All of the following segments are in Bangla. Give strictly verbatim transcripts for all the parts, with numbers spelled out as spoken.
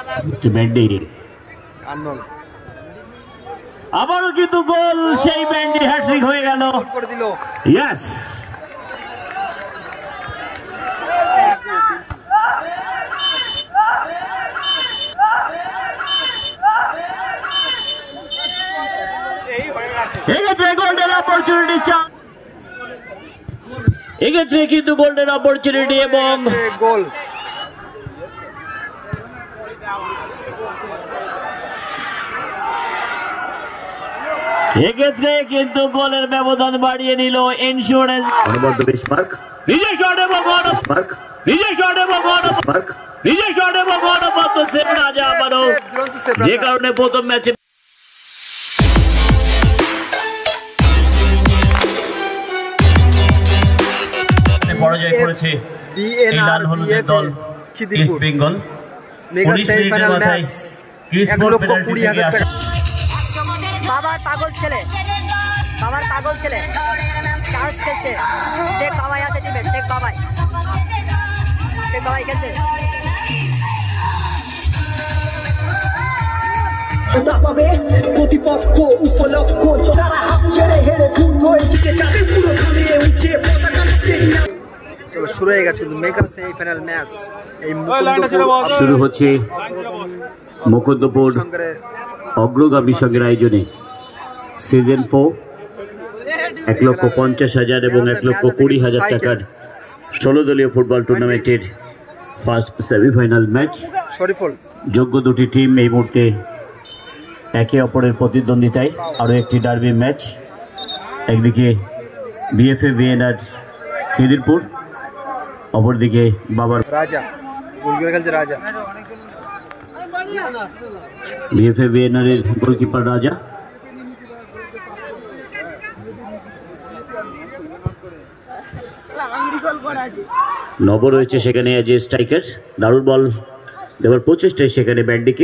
ব্যান্ডি আননোন আবারও কিন্তু গোল সেই ব্যান্ডি হ্যাট্রিক হয়ে গেল করে দিল ইয়েস এক্ষেত্রে গোল্ডেন অপরচুনিটি চান্স এক্ষেত্রে কিন্তু গোল্ডেন অপরচুনিটি এবং গোল এক্ষেত্রে কিন্তু গোলের ব্যবধান বাড়িয়ে নিল ইন্স্যুরেন্স অনবদ্য বিস্মার্ক নিজে শট এবং অনবদ্য নিজে শট এবং অনবদ্য নিজে শট এবং অনবদ্য সেভ রাজা আবারও যে কারণে প্রথম ম্যাচে পরাজয় করেছে বিএনআর দল East Bengal mega semifinal match এক লক্ষ কুড়ি হাজার টাকা বাবার পাগল ছেলে বাবার পাগল ছেলে চার্জ খেলছে শেখ বাবাই আছে টিমে শেখ বাবাই শেখ বাবাই খেলছে পাবে প্রতিপক্ষ উপলক্ষ চড়া হাত ছেড়ে হেরে খুন হয়েছে চাঁদে পুরো ঘামিয়ে উঠছে পতাকা স্টেডিয়াম চলো শুরু হয়ে গেছে মেগা সেমিফাইনাল ম্যাচ এই মুকুন্দপুর শুরু হচ্ছে মুকুন্দপুর অগ্রগামী সংঘের আয়োজনে সিজন ফোর এক লক্ষ পঞ্চাশ হাজার এবং এক লক্ষ কুড়ি হাজার টাকার ষোলো দলীয় ফুটবল টুর্নামেন্টের ফার্স্ট সেমিফাইনাল ম্যাচ যোগ্য দুটি টিম এই মুহূর্তে একে অপরের প্রতিদ্বন্দ্বিতায় আরও একটি ডার্বি ম্যাচ একদিকে বিএফএ ভিএনআর খিদিরপুর অপরদিকে বাবার রাজা গোলকিপার খেলছে রাজা বিএফএ ভিএনআরের গোলকিপার রাজা নব রয়েছে সেখানে যে স্ট্রাইকার দারুণ বল দেওয়ার প্রচেষ্টায় সেখানে ব্যান্ডিকে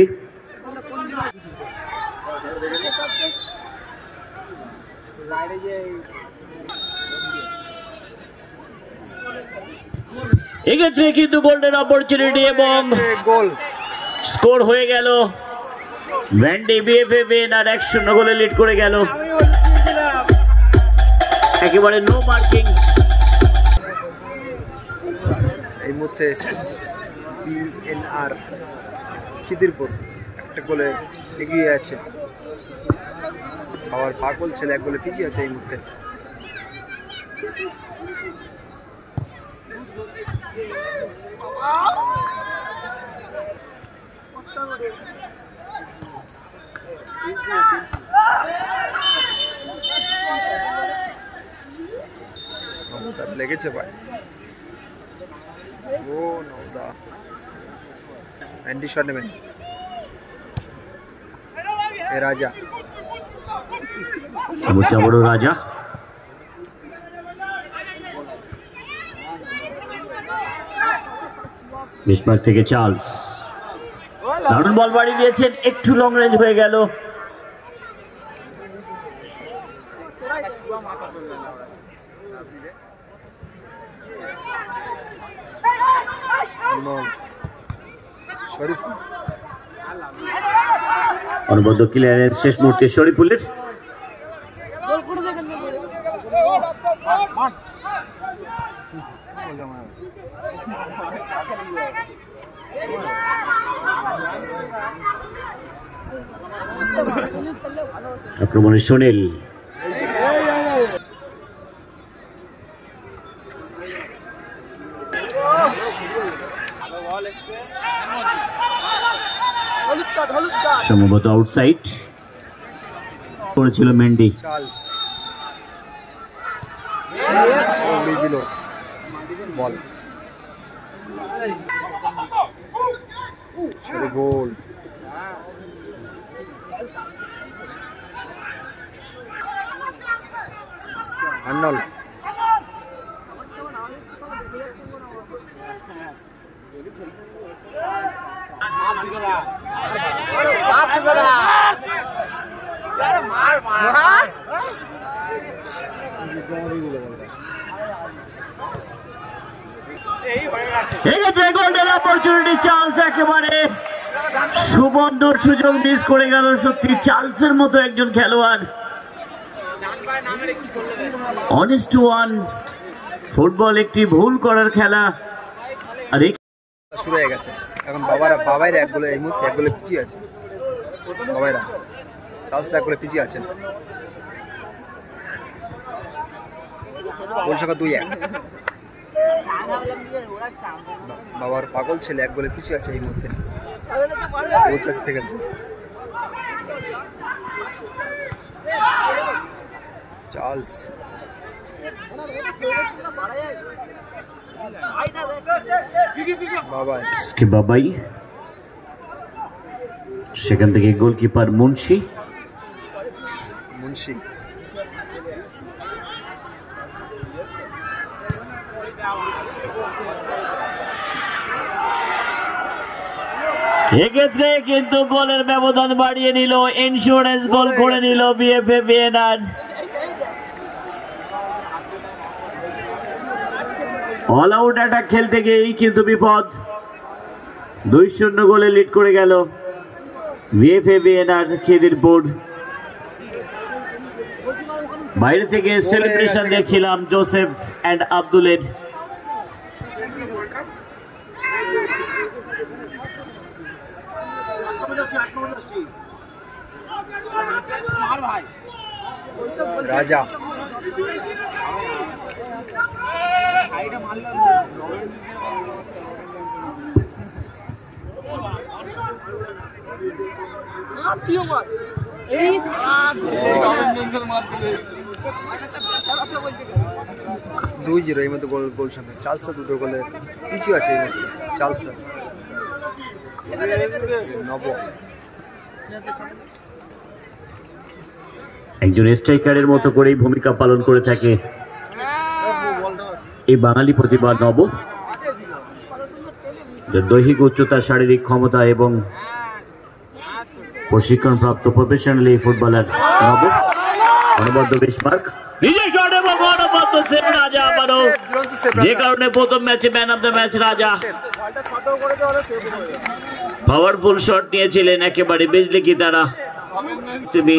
এক্ষেত্রে কিন্তু গোল্ডেন অপরচুনিটি এবং গোল স্কোর হয়ে গেল ব্যান্ডি বিএফএ ভিএনআর এক শূন্য গোলে লিড করে গেল একেবারে নো মার্কিং এই মুহূর্তে বিএনআর খিদিরপুর একটা গোলে এগিয়ে আছে আবার পাগল ছেলে এক গোলে পিছিয়ে আছে এই মুহূর্তে লেগেছে ভাই ও নওদা অ্যান্ডি শট নেবেন এ রাজা বড় রাজা বিস্মার্ক থেকে চার্লস দারুণ বল বাড়িয়ে দিয়েছেন একটু লং রেঞ্জ হয়ে গেল অনবদ্য ক্লিয়ারেন্স শেষ মুহূর্তে শরীফুলের আক্রমণে সুনীল সম্ভবত আউটসাইড করেছিল মেন্ডি চার্লস দিল ball sorry goal Arnold golden opportunity chance একেবারে সুবর্ণ সুযোগ মিস করে গেল সত্যি চার্লসের মতো একজন খেলোয়াড়। অনেস্ট ওয়ান, ফুটবল একটি ভুল করার খেলা। আর শুরু হয়ে গেছে এখন বাবারা বাবাইরা এক গোলে এই মুহূর্তে এক গোলে পিছিয়ে আছে। বাবাইরা চার্লস এক গোলে পিছিয়ে আছেন। গোল সংখ্যা দুই এক। বাবার পাগল ছেলে এক গোলে পিছিয়ে আছে এই মুহূর্তে। গোল চাষ থেকে গেছে চার্লস। বাবাই বাবাই সেখান থেকে গোলকিপার মুন্সি মুন্সি এক্ষেত্রে কিন্তু গোলের ব্যবধান বাড়িয়ে নিল, ইন্স্যুরেন্স গোল করে নিল BFA VNR. All out attack খেলতে গিয়েই কিন্তু বিপদ। দুই শূন্য গোলে লিড করে গেল বিএফএ ভিএনআর খিদিরপুর। বাইরে থেকে সেলিব্রেশন দেখছিলাম জোসেফ এন্ড আব্দুলের। রাজা দুই জিরো এই মধ্যে গোল গোল সংখ্যা। চার্লসরা দুটো গোলে পিছিয়ে আছে এই মধ্যে চার্লসরা। নব একজন স্ট্রাইকারের মতো করেই ভূমিকা পালন করে থাকে এই বাঙালি প্রতিভা নব। দৈহিক উচ্চতা, শারীরিক ক্ষমতা এবং প্রশিক্ষণপ্রাপ্ত প্রফেশনাল এই ফুটবলার নব। অনবদ্য বেশমার্ক, নিজের শট এবং অনবদ্য সেভ রাজা আবারও, যে কারণে প্রথম ম্যাচে man of the match Raja. Powerful shot নিয়েছিলেন একেবারে বিজলি কি তারা। তুমি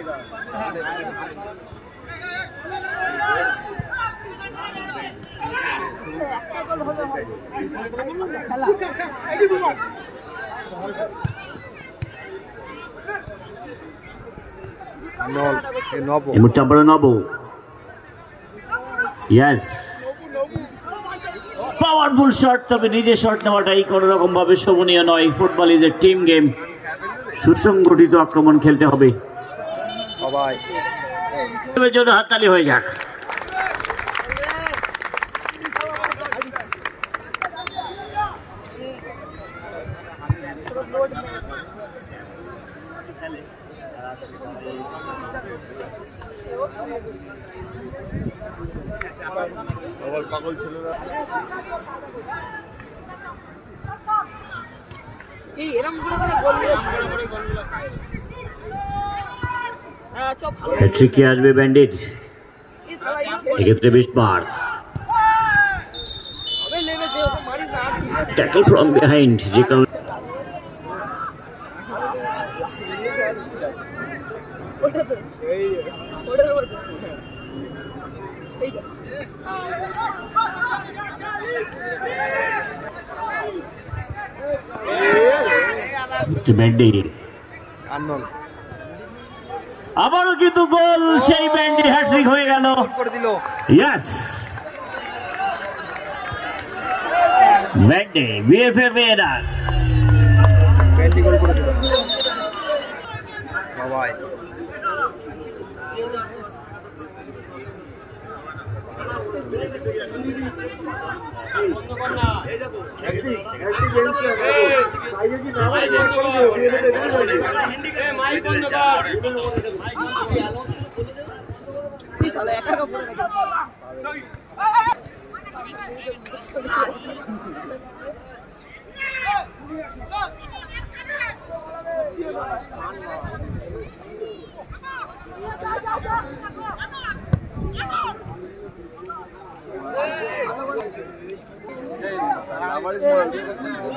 পাওয়ারফুল শট, তবে নিজে শট নেওয়াটাই কোন রকম ভাবে শোভনীয় নয়। Football is a team game, সুসংগঠিত আক্রমণ খেলতে হবে। জন্য হাততালি হয়ে যাক। পাগল ছিল হ্যাট্রিকে আসবে ব্যান্ডিট, এক্ষেত্রে বেশ বার ট্যাকল ফ্রম বিহাইন্ড, যে কারণে আবারও কিন্তু গোল, সেই ব্যান্ডি হ্যাট্রিক হয়ে গেল। Yes, Wendy BFA VNR Wendy goal করে দিল। বাবাই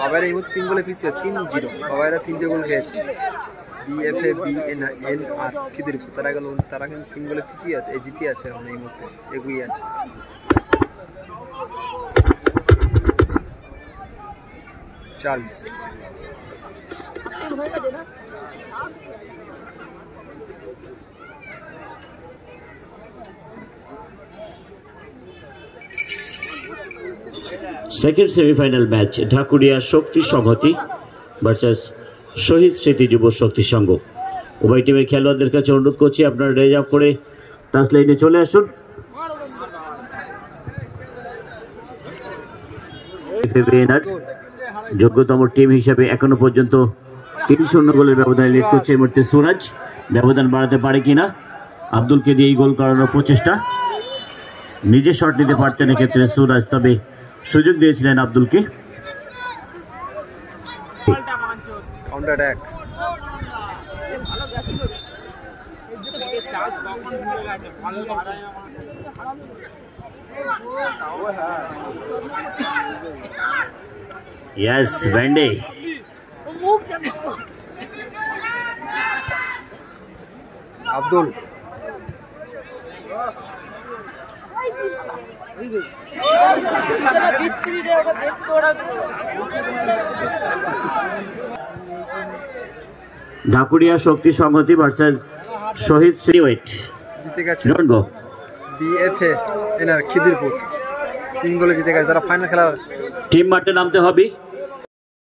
বাবাইরা এই মুহূর্তে তিন গোলে পিছিয়ে তিন জিরো বাবাইরা তিনটে গোল খেয়েছে BFA B N N R Khidirpur তারা গেল তারা কিন্তু তিন গোলে পিছিয়ে আছে এই জিতে আছে এখন এই মুহূর্তে এগিয়ে আছে Charles second semifinal match Dhakuria Shakti Sanghati versus শহীদ স্মৃতি যুব শক্তি সংঘ। উভয় টিমের খেলোয়াড়দের কাছে অনুরোধ করছি আপনারা রিজার্ভ করে টাচ লাইনে চলে আসুন। যোগ্যতম টিম হিসেবে এখনো পর্যন্ত তিন শূন্য গোলের ব্যবধান লিড করছে এই মুহূর্তে সুরাজ। ব্যবধান বাড়াতে পারে কিনা, আব্দুলকে দিয়ে গোল করানোর প্রচেষ্টা, নিজে শট নিতে পারতেন এক্ষেত্রে সুরাজ, তবে সুযোগ দিয়েছিলেন আব্দুলকে। Counter attack Yes, Wendy. Abdul Dhakuria Shakti Sanghati versus Shahid street জিতে গেছে don't go BFA NR Khidirpur তিন গোলে জিতে গেছে তারা ফাইনাল খেলা টিম মাঠে নামতে হবে।